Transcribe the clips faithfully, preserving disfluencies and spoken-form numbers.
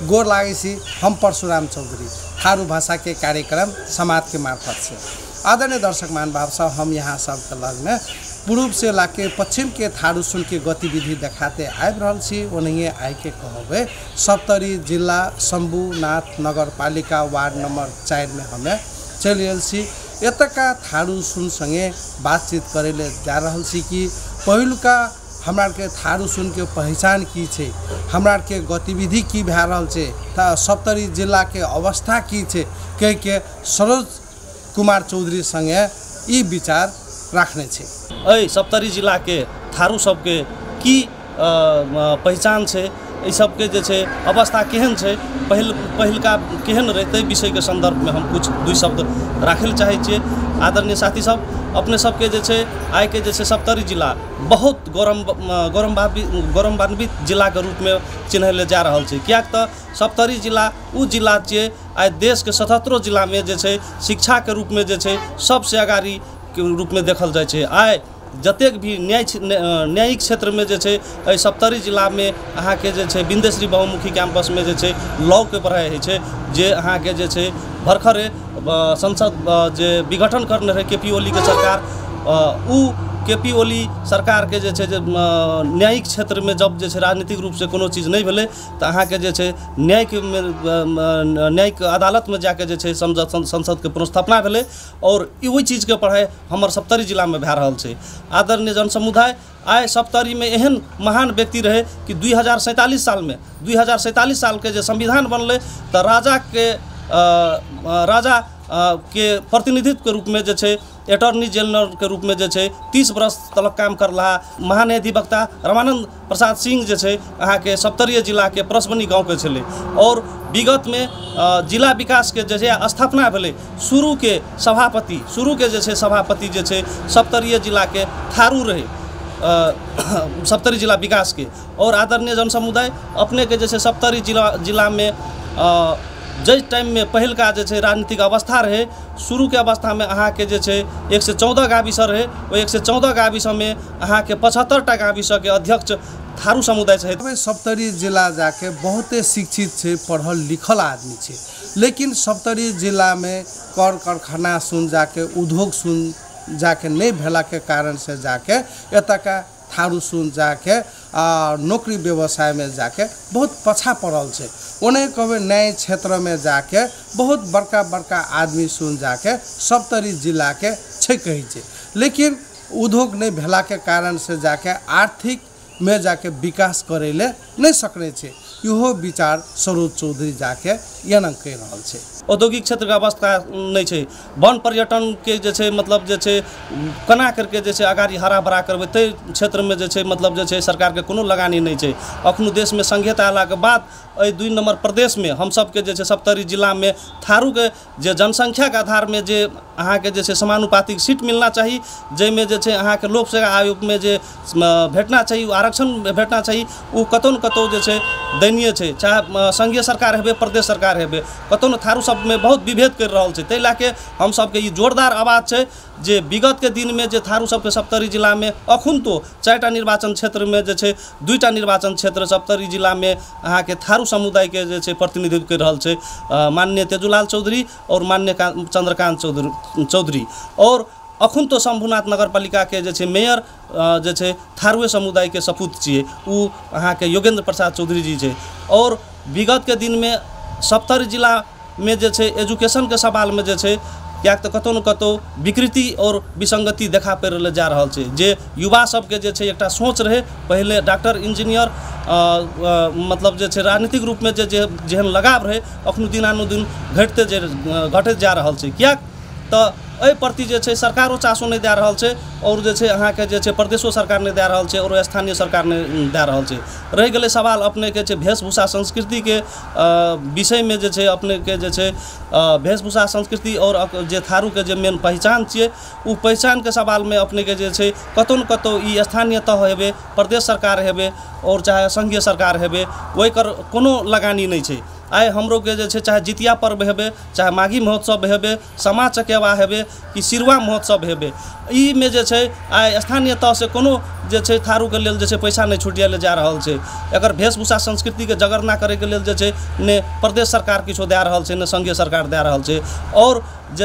गोर लागे छी। हम परशुराम चौधरी थारू भाषा के कार्यक्रम समाज के मार्फत से। आदरणीय दर्शक मान भाव साहब, हम यहाँ सबके लग में पूर्व से लाके पश्चिम के थारू सुन के गतिविधि दिखाते आबि रहल छी। ओनहिए आइ के कहबे सप्तरी जिला शंभुनाथ नगर पालिका वार्ड नंबर चार में हमें चल रहल छी। एतका थारू सुन संगे बातचीत करे ले जा रहल छी कि पहिलुका हमरा के थारू सुन के पहचान की छे, हमरा के गतिविधि की भए रहल छे, त सप्तरी जिला के अवस्था की छे, कह के सरोज कुमार चौधरी संगे ई विचार राखने छे। अय सप्तरी जिला के थारू सबके की पहचान छे, ई सबके जे छे अवस्था केहन छे, पहिल पहिलका केहन रहते विषय के संदर्भ में हम कुछ दुई शब्द राखेल चाहे छे। आदरणीय साथी सब, अपने सबके जे छे आइ के जे छे सप्तरी जिला बहुत गौरव गौरवान्वित गौरवान्वित जिला के रूप में चिन्हले जा रहल छे। कियाक त सप्तरी जिला उ जिला छे आइ देश के सतहत्तरों जिला में जे छे शिक्षा के रूप में जे छे सबसे अगाड़ी के रूप में देखल जाए छे। आइ जतेक भी न्याय न्यायिक क्षेत्र में जे छे एहि सप्तरी जिला में अहाँ के जे छे बिंदेश्वरी बहुमुखी कैंपस में जे छे लॉ के पढ़ाई होइ छे, जे अहाँ के जे छे भरखरे संसद जे विघटन करने रहे केपी ओली के सरकार, उ केपी ओली सरकार के जे छे न्यायिक क्षेत्र में जब जे छे राजनीतिक रूप से कोनो चीज नहीं भेले तो अहाँ के जे छे न्याय के न्यायिक अदालत में जाके जे छे संसद के पुनर्स्थापना भेले और वही चीज के पढ़ाई हमर सप्तरी जिला में भए रहल छे। आदरणीय जन समुदाय, आइ सप्तरी में एहन महान व्यक्ति रहे कि दुई हजार सैंतालीस साल में दुई हजार सैंतालीस साल के जे संविधान बनले तो राजा के आ, राजा आ, के प्रतिनिधित्व के रूप में जे छे अटॉर्नी जनरल के रूप में जे छे तीस वर्ष तलक काम करला महान्यायाधिवक्ता रमानंद प्रसाद सिंह जे छे अहाँ के सप्तरीय जिला के परसबनी गाँव के छले और विगत में आ, जिला विकास के जे स्थापना भेले शुरू के सभापति शुरू के जे छे सभापति जे छे सप्तरीय जिला के थारू रहे, सप्तरी जिला विकास के। और आदरणीय जन समुदाय, अपने के जैसे सप्तरी जिला जिला में जिस टाइम में पहल का जे छे राजनीतिक अवस्था रहे, शुरू के अवस्था में अहाँ के जे छे एक सौ चौदह गाविस रहे, वो एक सौ चौदह गाविस में अहाँ के पचहत्तर टा गाविस के अध्यक्ष थारू समुदाय छे। सप्तरी जिला जाके बहुते शिक्षित छे, पढ़ल लिखल आदमी छे, लेकिन सप्तरी जिला में कर कारखाना सुन जाके उद्योग सुन जाके नहीं भेला के कारण से जाके एतका थारू सुन जाके आ, नौकरी व्यवसाय में जाके बहुत पछा पड़ल छे। उन्हें कहे न्याय क्षेत्र में जाके बहुत बड़का बड़का आदमी सुन जाके सप्तरी जिला के छे कही छे, लेकिन उद्योग नहीं भेला के कारण से जाके आर्थिक में जाके विकास करे ले नहीं सकने छे। इहो विचार सरोज चौधरी जाके यन कह रहल छे। औद्योगिक क्षेत्र के अवस्था नहीं छे, वन पर्यटन के जे छे मतलब जे छे कना करके जे छे अगाड़ी हरा भरा करबे ते क्षेत्र में जे छे मतलब जे छे सरकार के कोनो लगानी नहीं छे। अखनो देश में संघीयता आला के बाद एहि दुई नंबर प्रदेश में हम सब के जे छे सप्तरी जिला में थारू के जे जनसंख्या के आधार में जे अहाँ के जे छे समानुपातिक सीट मिलना चाहिए, जैमे जे छे अहाँ के लोक सेवा आयोग में जे भेटना चाहिए, आरक्षण भेटना चाहिए, वो कतौ न कतौ जे छे दयनीय छे। चाहे संघीय सरकार हेबे प्रदेश सरकार हेबे, कतौ न थारू सब में बहुत विभेद कर रहल छे। तै लाके हम सबके ई जोरदार आवाज छे जे विगत के दिन में जे थारू सबके सप्तरी जिला में अखुन तो चारटा निर्वाचन क्षेत्र में जे छे दुईटा निर्वाचन क्षेत्र सप्तरी जिला में अहाँ के थारू समुदाय के जे छे प्रतिनिधित्व कर रहल छे माननीय तेजूलाल चौधरी और माननीय चंद्रकांत चौधरी चौधरी और अखुन तो शंभुनाथ नगर पालिका के जे छे मेयर जे छे थारूए समुदाय के सपूत छिए, उ अहाँ के योगेंद्र प्रसाद चौधरी जी छे। और विगत के दिन में सप्तरी जिला में जे छे एजुकेशन के सवाल में जे छे क्या तो कतौ न कतौ विकृति और विसंगति देखा पड़ जा रहा है। जे युवा सबके जे छे एकटा सोच रहे पहले डॉक्टर इंजीनियर आ, आ, मतलब जे छे राजनीतिक रूप में जे जेहन लगाव रहे अखनो दिनानुदिन घटते जे घटते जा रहा है। क्या तो एहि प्रति जे छे सरकारो चासो नहीं दे रहा है और जे छे अहाँ के जे छे प्रदेशो सरकार नहीं दे रहा है और स्थानीय सरकार नहीं दे रहा है। रह गए सवाल अपने के छे वेशभूषा संस्कृति के विषय में जे छे अपने के जे छे वेशभूषा संस्कृति और जे थारू के जे मेन पहचान छे उ पहचान के सवाल में अपने के जे छे कतौ न कतौ ई स्थानीय तह हेबे प्रदेश सरकार हेबे और चाहे संघीय सरकार हेबे ओहि कर कोनो लगानी नहीं छे। आइ हमरो के जे छे चाहे जितिया पर्व हेबे चाहे माघी महोत्सव हेबे सामा चकेवा हेबे कि सिरवा महोत्सव हेबे ई में जे छै आइ स्थानीय तह से कोनो जे छै थारू के लेल जे छै पैसा नहीं छुटियाले जा रहल छै। एकर वेशभूषा संस्कृति के जगरना करे के लेल जे छै ने प्रदेश सरकार किछो दे रहल छै, ने संघीय सरकार दे रहल छै। और जे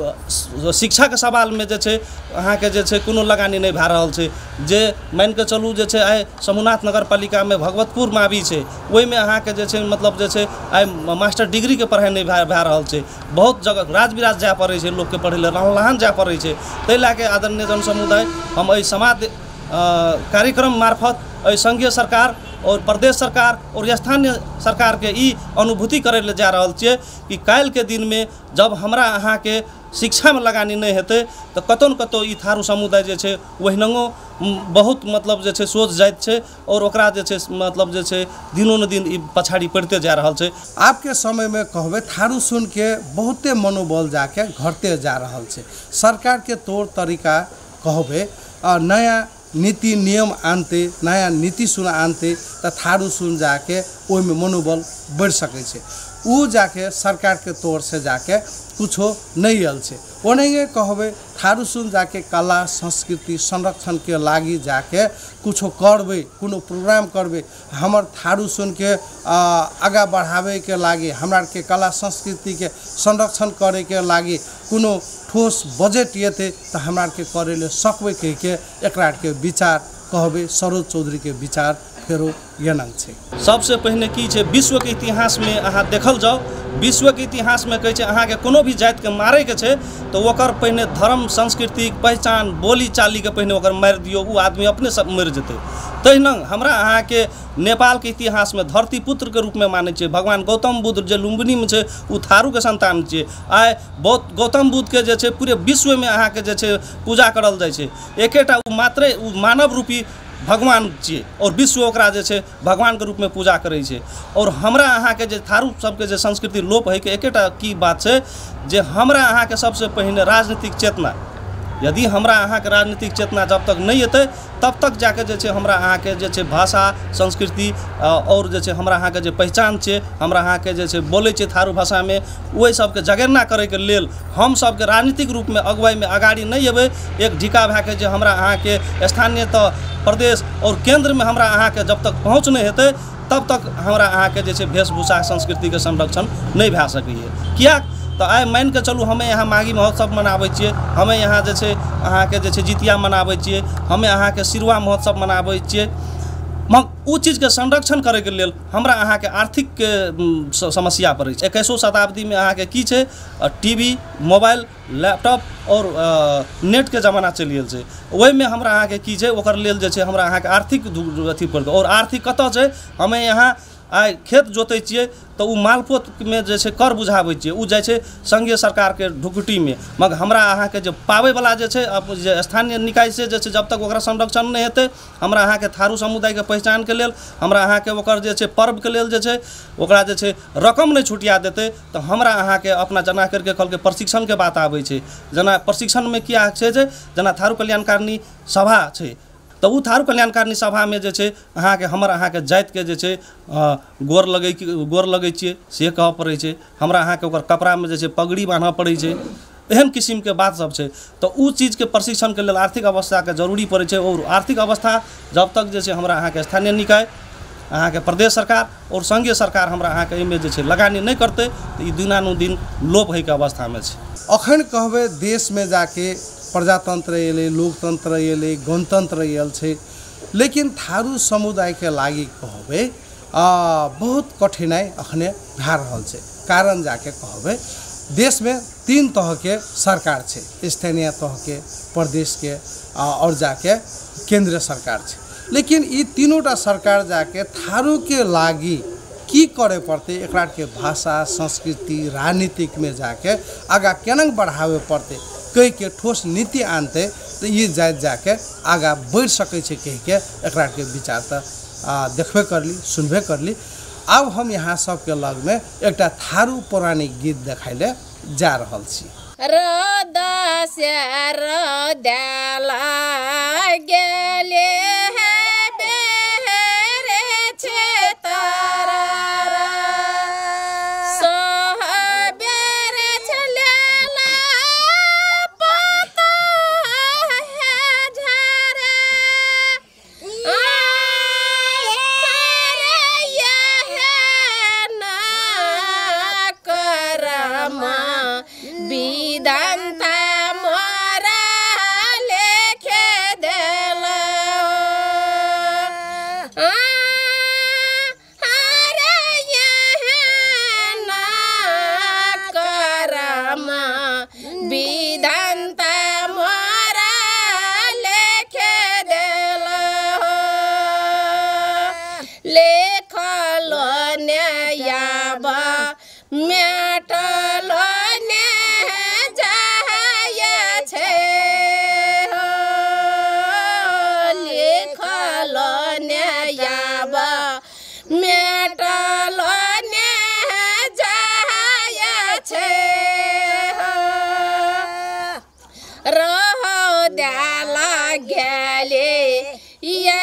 छै शिक्षा के सवाल में जे छै अहाँ के जे छै कोनो लगानी नहीं भए रहल छै। जे मान के चलू जे छै आइ समूहनाथ नगर पालिका में भगवतपुर मावी छै, ओहि में अहाँ के जे छै मतलब जे छै आइ मास्टर डिग्री के पढ़ाई नहीं भए रहल छै। बहुत जगह राज बिराज जाय पड़ै छै लोग के पढ़े ले, लहान जाय पड़ै छै। ताहि लए के आदरणीय जन समुदाय हम एहि समाज कार्यक्रम मार्फत एहि संघीय सरकार और प्रदेश सरकार और स्थानीय सरकार के ई अनुभूति करे ले जा रहल छियै कि काल्हि के दिन में जब हमरा अहाँ के शिक्षा में लगानी नहीं हेतै तो कतौ न कतौ ई थारू समुदाय जे छै ओहिनंगो बहुत मतलब जे छै सोच जाइत छै और ओकरा जे छै मतलब जे छै दिनो न दिन ई पछाड़ी पड़ते जा रहल छै। आपके समय में कहबे थारू सुन के बहुते मनोबल जाके घटते जा रहल छै। सरकार के तौर तरीका कहबे नया नीति नियम आनते, नया नीति सुन आनते तो थारू सुन जाके ओहि में मनोबल बढ़ सके छै। उ जाके सरकार के तौर से जाके कुछो नहीं आल छै। ओनहिए कहबे थारू सुन जाके कला संस्कृति संरक्षण के लागी जाके कुछो करबे, कोनो प्रोग्राम करबे, हमर थारू सुन के आगा बढ़ावे के लागी, हमरा के कला संस्कृति के संरक्षण करे के लागी कोनो ठोस बजट येते तो हमरा के करे ले सकबे कह के एकरा के विचार कहबे सरोज चौधरी के विचार फेरो यनंग छै। सबसे पहले की छै विश्व के इतिहास में अहाँ देखल जाओ, विश्व के इतिहास में कहे छै अहाँ के कोनो भी जाति के मारे के छै तो ओकर पहले धर्म संस्कृति पहचान बोली चाली के पहले ओकर मार दियो, उ आदमी अपने सब मर जेते। तहिना हमरा अहाँ के नेपाल के इतिहास में धरती पुत्र के रूप में माने छै। भगवान गौतम बुद्ध जे लुम्बिनी में छै उ थारू के संतान छै। आइ बहुत गौतम बुद्ध के जे छै पूरे विश्व में अहाँ के जे छै पूजा करल जाय छै। एकेटा उ मात्र उ मानव रूपी भगवान छियै और विश्व ओकरा जे छै भगवान के रूप में पूजा करे छै। और हमरा अहाँ के जे थारू सबके जे संस्कृति लोप है के एकेटा की बात छै जे हमरा अहाँ के सबसे पहले राजनीतिक चेतना, यदि हमरा अहाँ के राजनीतिक चेतना जब तक नहीं हेतै तब तक जाके जे छै हमरा अहाँ के जे छै भाषा संस्कृति और जे छै हमरा अहाँ के जे पहचान छै, हमरा अहाँ के जे छै बोलै छै थारू भाषा में, ओहि सबके जगेरना करे के लेल हम सब के राजनीतिक रूप में अगुवाई में अगाड़ी नहीं एबै। एक ढिका भए के जे हमरा अहाँ के स्थानीय तो प्रदेश और केंद्र में हमरा अहाँ के जब तक पहुँच नहीं हेतै तब तक हमरा अहाँ के जे छै वेशभूषा संस्कृति के संरक्षण नहीं भए सकैए। किया तो आइ मान के चलू हमें यहाँ माघी महोत्सव मनाबै छियै, हमें यहाँ जे छै अहाँ के जे छै जितिया मनाबै छियै, हमें अहाँ के सिरुआ महोत्सव मनाबै छियै। मग उ चीज के संरक्षण करे के लेल हमरा अहाँ के आर्थिक के समस्या पड़ै छै। इक्कीसवीं शताब्दी में अहाँ के की छै टीवी मोबाइल लैपटॉप और नेट के जमाना चलि गेल छै। ओहि में हमरा अहाँ के की छै ओकर लेल जे छै हमरा अहाँ के आर्थिक अथी पड़तै। और आर्थिक कतऽ छै हमें यहाँ आइ खेत जोतै छियै तो उ मालपोत में जे छै कर बुझाबै छियै, उ जाइ छै संघीय सरकार के ढुकटी में। मगर हमरा अहाँ के जे पाबै वाला जे छै अब जे स्थानीय निकाय से जे छै जब तक ओकरा संरक्षण नहीं हेतै हमरा अहाँ के थारू समुदाय के पहचान के लेल हमरा अहाँ के ओकर जे छै पर्व के लेल जे छै ओकरा जे छै रकम नहीं छुटिया देतै तो हमरा अहाँ के अपना जना करके कल के प्रशिक्षण के बात आबै छै। जना प्रशिक्षण में किया छै जे जना थारू कल्याणकारिणी सभा छै तो उ थारू कल्याणकारिणी सभा में जे छै अहाँ के हमर अहाँ के जाति के जे छै गोर लगै गोर लगै छियै से कहऽ पड़ै छै। हमरा अहाँ के ओकर कपड़ा में जे छै पगड़ी बान्हऽ पड़ै छै। एहन किस्म के बात सब छै तो उ चीज के प्रशिक्षण के लेल आर्थिक अवस्था के जरूरी पड़ै छै। और आर्थिक अवस्था जब तक जे छै हमरा अहाँ के स्थानीय निकाय अहाँ के प्रदेश सरकार और संघीय सरकार हमरा अहाँ के एहिमे जे छै लगानी नहीं करते तो ई दिनानुदिन लोप होय के अवस्था में छै। अखन कहबे देश में जाके प्रजातंत्र एले, लोकतंत्र एले, गणतंत्र एल छै, लेकिन थारू समुदाय के लागी कहबे बहुत कठिनाई अखने भए रहल छै। कारण जाके कहबे देश में तीन तरह के सरकार छै, स्थानीय तह के, प्रदेश के और जाके केंद्रीय सरकार छै। लेकिन ये तीनोटा सरकार जाके थारू के लागी की करे पड़ते, एकरा के भाषा संस्कृति राजनीतिक में जाके आगा केना बढ़ावे पड़ते कह के ठोस नीति आनते तो ये जाति जाके आगा बढ़ सकै छै कह के एकरा के विचार तो देखबे करली सुनबे करली। अब हम यहाँ सबके लग में एकटा थारू पौराणिक गीत देखाइले जा रहल छी। करम विधाता मोरा लेखे देल अरे यह ना करम विधाता मोरा लेखे देल लेखल न्यायब मेटल ने जाय छे लेखल न्यायब मेटल ने जाय छे रह द्याला गेले ये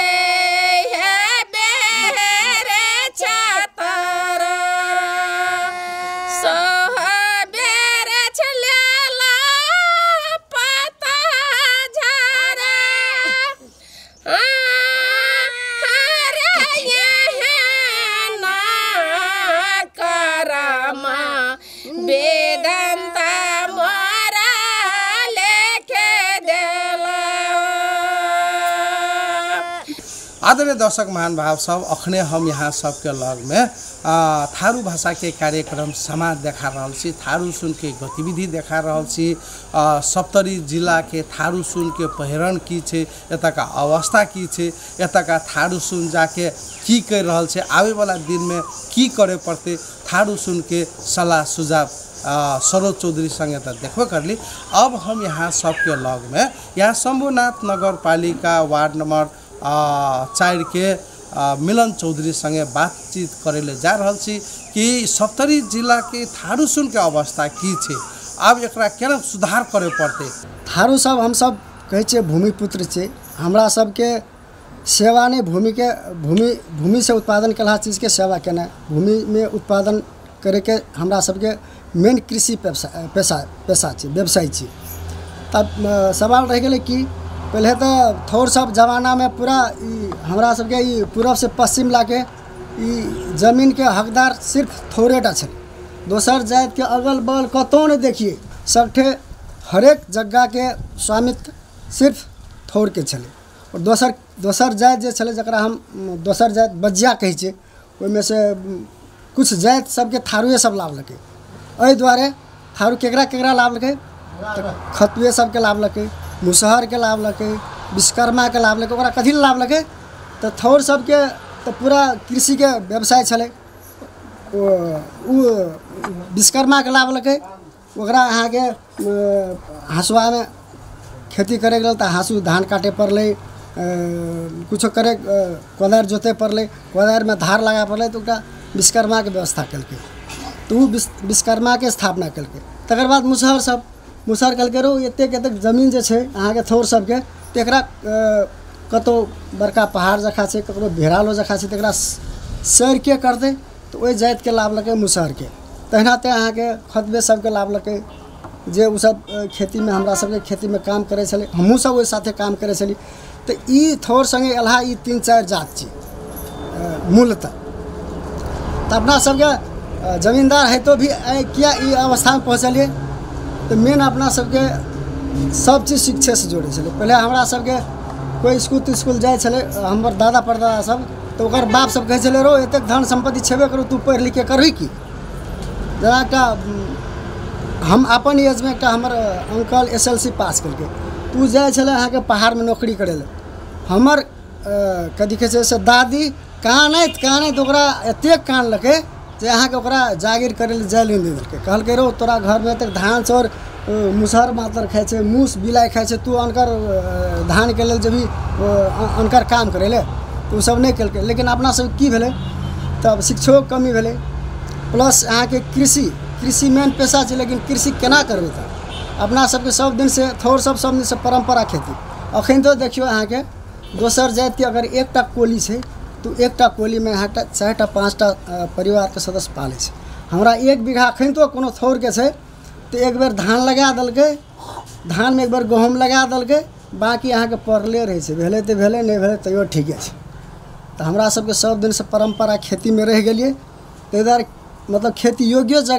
वेदांता मोरा लेखे देल आदरणीय दर्शक महानुभाव सब अखने हम यहाँ सबके लग में आ, थारू भाषा के कार्यक्रम समाज देखा रहल छी थारू सुन के गतिविधि देखा रहल छी आ, सप्तरी जिला के थारू सुन के पहिरन की छे एता का अवस्था की छे एता का थारू सुन जाके की कर रहल छे आवे वाला दिन में की करे पड़ते थारू सुन के सलाह सुझाव सरोज चौधरी संगे तो देखबे करली। अब हम यहाँ सबके लग में यहाँ शंभुनाथ नगर पालिका वार्ड नंबर चार के आ, मिलन चौधरी संगे बातचीत करेले जा रहल छी कि सप्तरी जिला के थारू सुन के अवस्था की छे अब एकरा केना सुधार करे पड़ते। थारू सब हम सब कहै छे भूमिपुत्र छे हमरा सब के सेवा नहीं भूमि के भूमि भूमि से उत्पादन कला चीज के सेवा केना भूमि में उत्पादन करे के हमरा सब के मेन कृषि पेशा पेशा पेशा छे व्यवसाय छे। तब सवाल रह गेलै कि पहले तो थोड़ सब जमाना में पूरा हमरा सब के पूरब से पश्चिम लाके जमीन के हकदार सिर्फ थोड़ेटा छे दोसर जात के अगल बगल कतौ नहीं देखिए सबठे हरेक जगह के स्वामित्व सिर्फ थोड़ के छे और दोसर दोसर जात जे छे जकरा हम दोसर जात बजिया कहै छे ओइमे से कुछ जात सबके थारुए सब लाभ लके एहि दुआरे थारू केकरा केकरा लाभ लके खतुए सबके लाभ लके मुसहर के लाभ लके विश्वकर्मा के लाभ लके ओकरा कथी लाभ लके तो थोड़ सबके तो पूरा कृषि के व्यवसाय छले उ विश्वकर्मा के लाभ लके ओकरा अहाँ के हसुआ में खेती करे गेल तो हाँसू धान काटे पड़ले कुछ करे कोदार जोते पड़ले कोदार में धार लगा पड़ले तो ओकरा विश्वकर्मा के व्यवस्था कलके तो वो विश्वकर्मा के स्थापना कलके तकर बाद मुसहर सब मुसहर कलके रो एतेक एतेक जमीन जे छे अहाँ के थोड़ सबके तेकरा कतो बड़का पहाड़ जखा छे ककरो भेरालो जखा छे तेकरा सर के करते तो ओहि जात के लाभ लके मुसहर के तहिना ते अहाँ के खतबे सबके लाभ लके जे उ सब खेती में हमरा सबके खेती में काम करे छले हमहू सब ओहि साथे काम करे छली तो ई थोड़ संगे अल्हा ई तीन चार जात छी मूलतः तो अपना सबके जमींदार है तो भी किया ई अवस्था में पहुँचलिए तो मेन अपना सबके सब चीज शिक्षा से जोड़े छले पहले हमरा सबके कोई स्कूल तो स्कूल जाए छले हमर दादा परदादा सब तो ओकर बाप सब कहे छले रो एतेक धन संपत्ति छेबे करू तू पढ़ लिख के करही की जरा का हम अपन एज में एक हमर uncle S L C pass करके तू जाए छले अहाँ के पहाड़ में नौकरी करे ले हमर कथी कहे छै से दादी कानैत कानैत ओकरा एतेक कान लके जे अहाँ के ओकरा जागीर करे ले जाय ले दे देलके कहलके रो तोरा घर में तक धान चोर मुसहर मातर खाए छे मूस बिलाइ खाए छे तू अनकर धान के लेल जभी अनकर काम करे ले तो सब नहीं कलके लेकिन अपना सब की भेले तब शिक्षो कमी भेले प्लस अहाँ के कृषि कृषि मेन पेशा छे लेकिन कृषि केना करबे त अपना सबके सब दिन से थोड़ सब सब दिन से परंपरा खेती अखन तो देखियो अहाँ के दोसर जात के अगर एकटा कोली छे तो एकटा कोली में अहाँ के चारटा पाँचटा परिवार के सदस्य पाले छे हमरा एक बीघा अखन तो कोनो थोड़ के छे तो एक बेर धान लगा दलके धान में एक बार गहूम लगा दलके बाकी अहाँ के पड़ले रहे छे भेले तो भेले नहीं भेले तैयो ठीके छे तो हमरा सबके सब दिन से परंपरा खेती में रह गेलिए ताहि दुआरे मतलब खेती योग्य जगह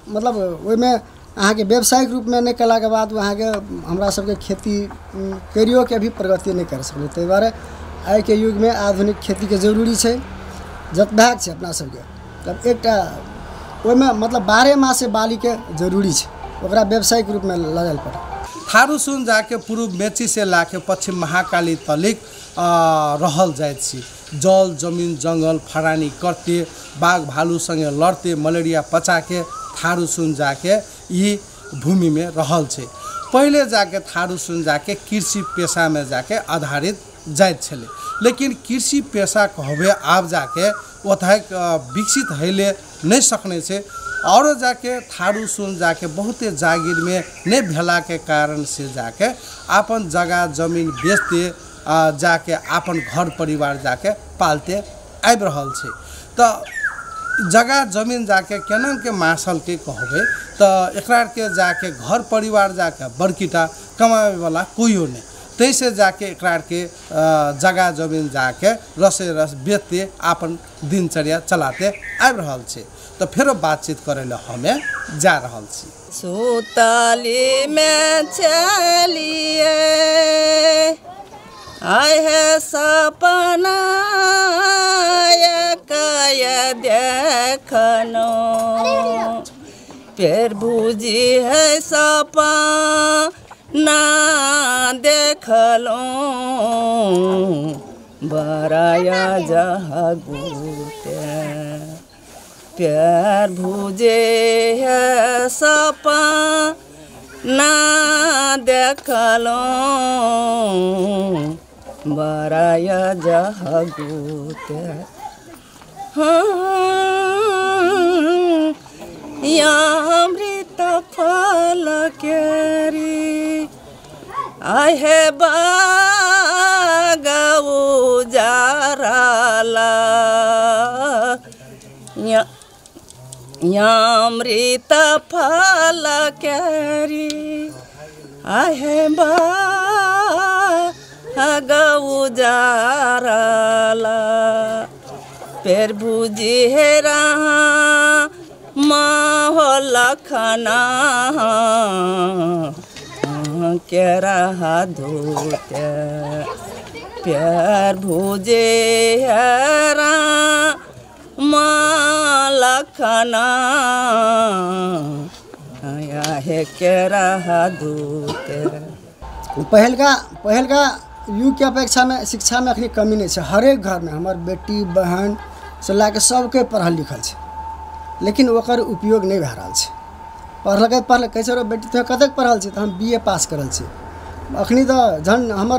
मतलब ओहिमे अहाँके व्यावसायिक रूपमे नहि कयलाके बाद अहाँके हमरा सबके खेती करियो के भी प्रगति नहि कर सकलै। ताहि दुआरे आइके युगमे आधुनिक खेतीके जरूरी छै जतबाक छै अपना सबके। तब एकटा ओहिमे मतलब बारह मासे बालीके जरूरी छै, ओकरा व्यावसायिक रूपमे लगायल पड़ै। थारू सुन जाके पूर्व मेची से लाके पश्चिम महाकाली तलिक रहल जाइत छी। जल जमीन जंगल फरानी करते बाघ भालू संगे लड़ते मलेरिया पचाके थारू सुन जाके ई भूमि में रहल छे। पहले जाके थारू सुन जाके कृषि पेशा में जाके आधारित जाइत छले, लेकिन कृषि पेशा कहबे आब जाके ओतः विकसित हैले नहीं सकने से और जाके थारू सुन जाके बहुते जागीर में नहीं भेला के कारण से जाके अपन जगह जमीन बेचते जाके अपन घर परिवार जाके पालते आबि रहल छे। तो जगह जमीन जाके केना के मासल के कहबे तो एकरा के जाके घर परिवार जाके बड़कीटा कमावे वाला कोइयो नहीं, तैसे जाके एकरा के जगह जमीन जाके रसे रस बेचते अपन दिनचर्या चलाते आबि रहल छे। तो फिर बातचीत करे ला हमें जा रहल छी। सुतली में चलिए आए है सपना कय देखनो पेड़ भूजी है सपना देखलो बराया जहागुते प्यार भूजे है सपना देखलो बराया जहागुते अमृत फल केरी आए है बाग उजाराला अमृत फल केरी आए है बाग उजाराला पेड़ भूजी है रहा माहौल खाना के रहा धोते प्यार भूजे है रहा माल खाना है के रहा धोते। पहल का पहल का युग के अपेक्षा में शिक्षा में अखनी कमी नहीं है। हरेक घर में हमार बेटी बहन से लाके सबके पढ़ल लिखल है, लेकिन ओकर उपयोग नहीं भए रहा है। पढ़ल पढ़ल कैसे रो बेटी तो कतक पढ़ल है तो हम बी ए पास करल छी। अखनी तो जन हमर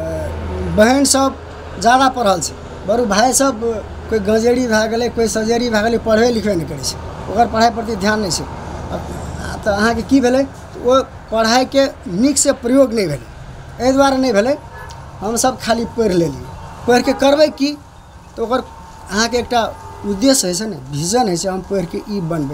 बहन सब ज़्यादा पढ़ल है, बड़ू भाई सब कोई गंजेड़ी भए गए कोई सजेरी भए गए, पढ़बे लिखबे नहीं करे, ओकर पढ़ाई प्रति ध्यान नहीं है। तो अहाँ के की भेलै वो पढ़ाई के नीक से प्रयोग नहीं भेलै, एहि दुआरे नहीं भेलै हम सब खाली पढ़ि लेली। पढ़ के करबै की तो ओकर अहाँ के एकटा उद्देश्य है ने, विजन है, हम पढ़ के ई बनबे।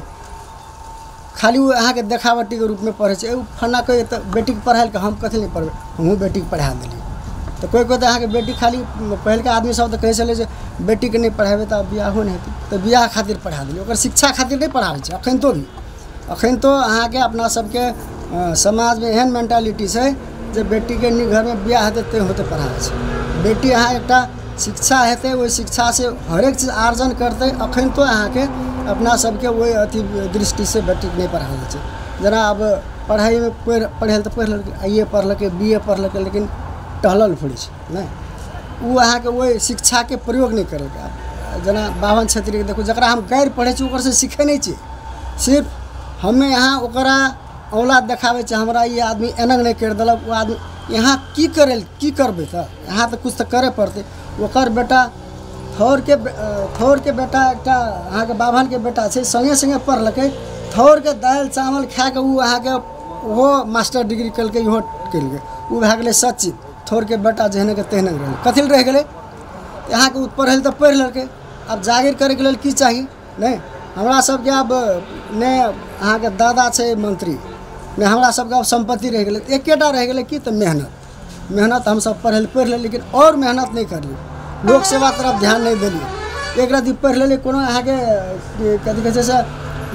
खाली वो अहाँ के देखावटी के रूप में पढ़े छै। फन्ना कोई तो बेटी के पढ़ाई के हम कथी नहीं पढ़बे, हमहूँ बेटी के पढ़ा देली। तो कोई कोई तो अहाँ के बेटी खाली पहल के आदमी सब तो कहे चले जे बेटी के नहीं पढ़ेबे तो बियाहो नहीं हेतै, तो बियाह खातिर पढ़ा देली, ओकर शिक्षा खातिर नहीं पढ़ाबै छै। अखन तो भी अखन तो अहाँ के अपना सबके समाज में एहन मेंटालिटी है जे बेटी के घर में बियाह हेतै ते होते पढ़ाबै छै। बेटी अहाँ एकटा शिक्षा हेतै, वही शिक्षा से हरेक चीज आर्जन करते। अखन तो अहाँ के अपना सबके वही अथी दृष्टि से बेटी के नहीं पढ़ाबै छै। जना अब पढ़ाई में पढ़ पढ़े तो पढ़ लड़के आई ए पढ़लकै बी ए पढ़लकै, लेकिन टहलल फुरी छै नहीं, वो अहाँ के वही शिक्षा के प्रयोग नहीं करेगा। जना बावन क्षेत्रीय देखो जरा हम गैर पढ़े छी ओकर से सीखे नहीं छी, सिर्फ हमें यहाँ ओकरा औलाद देखावे छै हमरा ये आदमी एना नहीं कर दिलक, वो आदमी यहाँ की करे की करबे तो यहाँ तो कुछ तो करे पड़ते। ओकर बेटा थोर के थोर के बेटा एकटा अहाँ के बाभन के बेटा छै, संगे संगे पढ़लकै, थोर के दाल चावल खा के वो अहाँ के वो मास्टर डिग्री कलकै, इहो कलकै, वो भए गेलै सचिव। थोर के बेटा जहने के तेहने रह कथी रह गेलै, यहाँ के पढ़ल तो पढ़ लड़के। अब जागिर करे के लेल की चाहिए नहीं, हमरा सबके अब ने अहाँ के दादा छै मंत्री ने, हमरा सबके अब संपत्ति रह गेलै, एकेटा रह गेलै की तो मेहनत। मेहनत हम सब पढ़ल पढ़ ले, लेकिन और मेहनत नहीं करली, लोक सेवा तरफ ध्यान नहीं दिली। एक राति पढ़ लेली कोनो अहाँ के कथी कहै छै से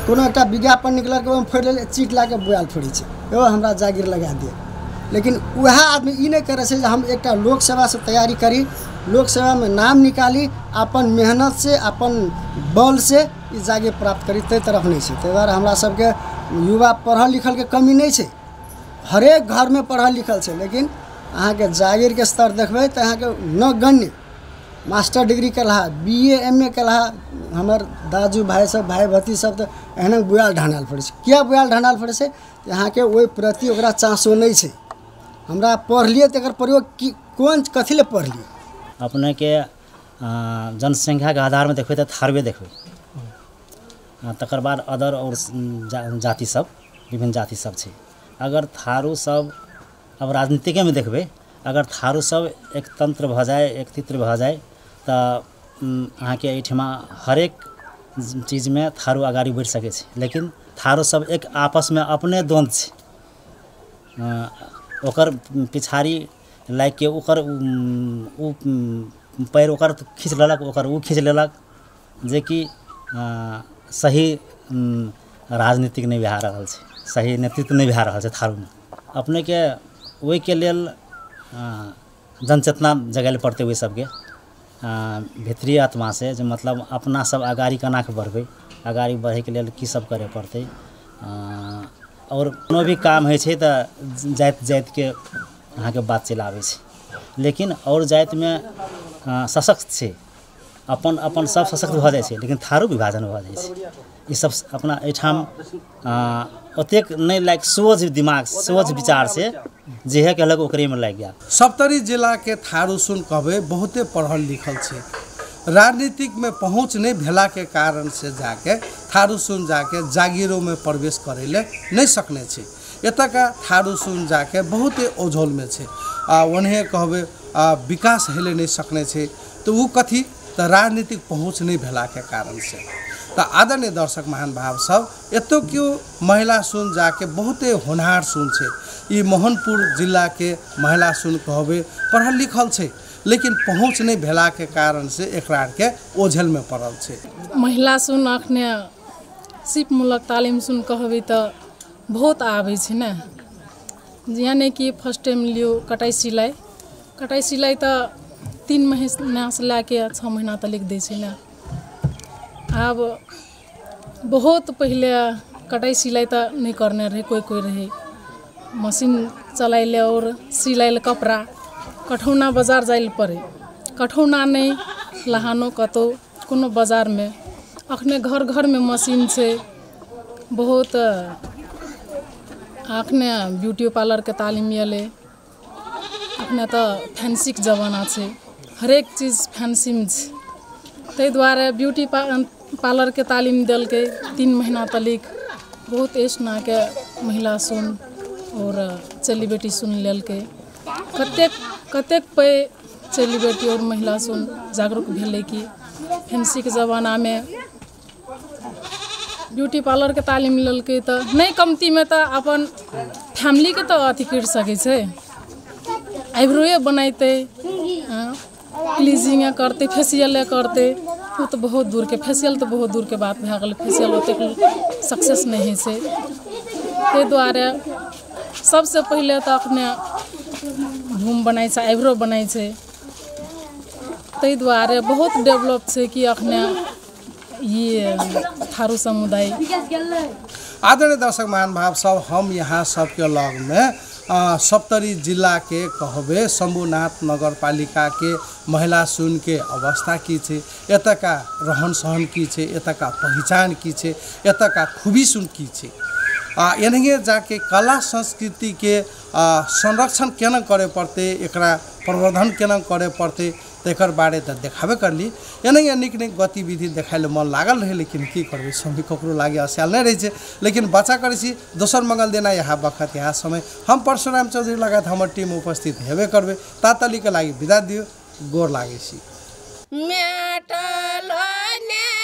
कोनो एक विज्ञापन निकल के ओहिमे फोड़ ले चीट ला के बुआल फोड़ी छै एगो हमरा जागीर लगा दिए। लेकिन वह आदमी ई नहीं करे जे हम एक लोक सेवा से तैयारी करी, लोक सेवा में नाम निकाली, अपन मेहनत से अपन बल से ई जागीर प्राप्त करी, ते तरफ नहीं है। ताहि दुआरे हमरा सबके युवा पढ़ल लिखल के कमी नहीं है, हरेक घर में पढ़ल लिखल है। लेकिन अहाँ के जागीर के स्तर देखबे तो अहाँ के नगण्य मास्टर डिग्री कलहा, बी ए एम ए कलहा, हमर दाजू भाई सब भाई भतीज सब तो एहन बुआल ढानाल पड़े छै। क्या बुआल ढानाल पड़े छै? यहाँ के ओहि प्रति ओकरा चाँसो नहीं है। हमरा पढ़लिए तो एकर प्रयोग की कौन कथी ले पढ़लिए? अपने के जनसंख्या के आधार में देखबे तो थारवे देखबे, तकर बाद अदर और जा, जाति सब विभिन्न जाति सब छै। अगर थारू सब अब राजनीतिक में देखबे, अगर थारू सब एक तंत्र भ जाए, एक तित्र भ जाए तो अहाँ के एहिठमा हरेक चीज में थारू आगाड़ी बढ़ सके छै। लेकिन थारू सब एक आपस में अपने द्वंद्व छै, ओकर पिछाड़ी लाग के ओकर उ पैर ओकर खींच लेलक, ओकर उ खींच लेलक, जे कि सही राजनीतिक नहीं भए रहल छै, सही नेतृत्व नहीं भए रहल छै थारू में। अपने के ओहि के लेल जनचेतना जगाएल पड़ते हुए सबके भीतरी आत्मा से, जो मतलब अपना सब आगाड़ी केना के बढ़बै, आगाड़ी बढ़े के लेल की सब करे पड़ते। और कोनो भी काम है छै तो जाति जाति के अहाँ के बात चलि आबै छै। लेकिन और जाति में सशक्त छै, अपन अपन सब सशक्त भ जाए छै, लेकिन थारू विभाजन भ जाए छै। ई सब अपना एठाम ओतेक नहीं लाग सोच दिमाग सोच विचार से जे है कहलक ओकरे में लाग गया। सप्तरी जिला के थारू सुन कहबे बहुते पढ़ल लिखल छै, राजनीतिक में पहुँच नहीं भेला के कारण से जाके थारू सुन जाके जागीरों में प्रवेश करे ले नहीं सकने छै। एतऽ का थारू सुन जाके बहुते ओझोल में छै, उन्हें कहबे विकास हेले नहीं सकने छै। तो वो कथी तो राजनीतिक पहुँच नहीं भेला के कारण से। तो आदरणीय दर्शक महान भाव सब एतो क्यों महिला सुन जाके बहुते होनहार सुन छै। ये मोहनपुर जिला के महिला सुन कहबे पढ़ल लिखल छै, लेकिन पहुँच नहीं भेला के कारण से एकरा के ओझल में पड़ल छै। महिला सुन अखने सिप मूलक तालीम सुन कहबे तो बहुत आबै छै ने, यानी कि फर्स्ट टाइम लियो कटाई सिलाई, कटाई सिलाई तो तीन महीना से लाके छः महीना तक लिख दै छै ने। अब बहुत पहले कटाई सिलाई तो नहीं करने रहे, कोई कोई रहे मशीन चलाइले और सिलाइले कपड़ा कठौना बाजार जाइल पड़े, कठौना नहीं लहानो कतो कोनो बाजार में। अखने घर घर में मशीन छै, बहुत अखने ब्यूटी पार्लर के तालीम एले, अखने तो फैंसी के जमाना छै, हरेक चीज़ फैंसी में छै। ताहि दुआरे ब्यूटी पार्लर के तालीम दिल के तीन महीना तलिक बहुत ऐसना के महिला सुन और चली बेटी सुन लेल के कतेक कतेक पे चली बेटी और महिला सुन जागरूक भेले कि फैंसी के ज़माना में ब्यूटी पार्लर के तालीम लेल के तो नहीं कमती में तो अपन फैमिली के तो अथी कर सके छै, आइब्रोए बनैते, क्लीजिंग करते, फेसियल करते, वो तो बहुत दूर के फेसियल तो बहुत दूर के बात भए गेल, फेसियल ओतेक सक्सेस नहीं है। ताहि दुआरे सबसे पहले तो अपने घूम बनाई छै, आइब्रो बनाई छै। ताहि दुआरे बहुत डेवलप छै कि अखने ये थारू समुदाय। आदरणीय दर्शक महान भाव सब, हम यहाँ सबके लग में आ, सप्तरी जिला के कहबे शंभुनाथ नगर पालिका के महिला सुन के अवस्था की छे, एतऽ का रहन सहन की छे, एतऽ का पहचान की छे, एतऽ का खूबी सुन की छे। आ एनहिए जाके कला संस्कृति के आ, संरक्षण केना करे पड़ते, एकरा प्रवर्धन केना करे पड़ते, तेकर बारे तो देखाबे करली। एनहिए नीक नीक गतिविधि देखाइले मन लागल रहे, लेकिन की करबे समय ककरो लागे असाल नहीं रहे छे। लेकिन बचा करे छी दोसर मंगल देना यहाँ बखत यहाँ समय हम परशुराम चौधरी लगात हमर टीम उपस्थित हेबे करबे। तातली के लागी विदा दियो, गोर लागे छी।